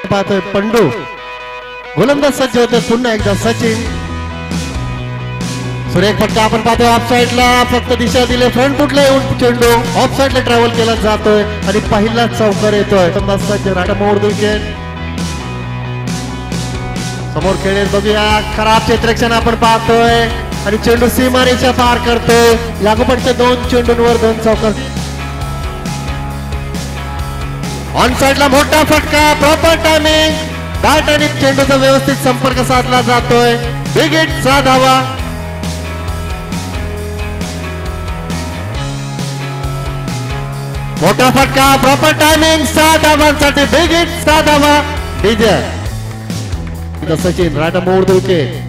पाहतोय पंडू गोलंदाज सज्ज होते पुन्हा एकदा सचिन सुरेख फटका आपण पाहतोय ऑफ साइडला फक्त दिशा दिले फ्रंट फुटला येऊन चेंडू ऑफ साइडला ट्रॅव्हल केला जातोय आणि पहिला चौकार येतोय गोलंदाज सज्ज राटामोड विकेट समोर खेळेल बघूया खराब क्षेत्ररक्षण आपण पाहतोय आणि चेंडू सीमारेषा पार करतोय लागोपाठच्या 2 चेंडूंवर 2 चौकार ऑन साइडला मोठा फटका प्रॉपर टायमिंग बॅट आणि चेंडूचा व्यवस्थित संपर्क साधला जातोय बिग हिट 6 धावा मोठा फटका प्रॉपर टायमिंग 6 धावांसाठी बिग हिट 6 धावा विजय सचिन राटा मोड विकेट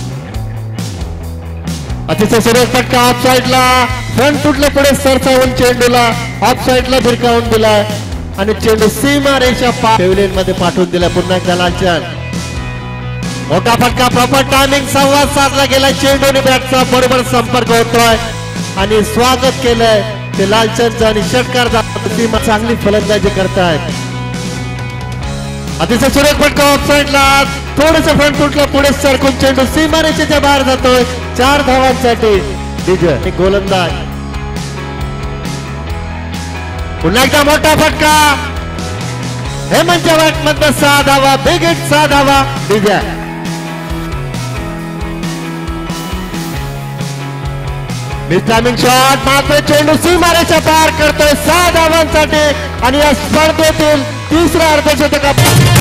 अतिशय सुरेख फटका ऑफ साइडला फ्रंट फुटला पुढे सरसावून चेंडूला ऑफ साइडला भिरकावून दिलाय आणि चेंडू सीमा रेषा पेव्हिलियन मध्ये पाठवून दिला पुन्हा एकदा लालचंद मोठा फटका प्रॉपर टायमिंग संवाद साधला गेला चेंडूने बॅटचा बरोबर संपर्क होतोय आणि स्वागत केलंय ते लालचंद आणि षटकार सीमा चांगली फलंदाजी करतायत अतिशय सुरेख फटका ऑफ साइडला थोडंसं फ्रंट फुटला पुढे सरकून चेंडू सीमा रेषेच्या बाहेर जातोय 4 धावांसाठी विजय गोलंदाज पुन्हा एकदा मोठा फटका हेमंतच्या बॅट मध्ये 6 धावा बिग हिट 6 धावा विजय मिस टायमिंग शॉट मात्र चेंडू सीमारेषा पार करतोय 6 धावांसाठी आणि या स्पर्धेतील 3रा अर्धशतक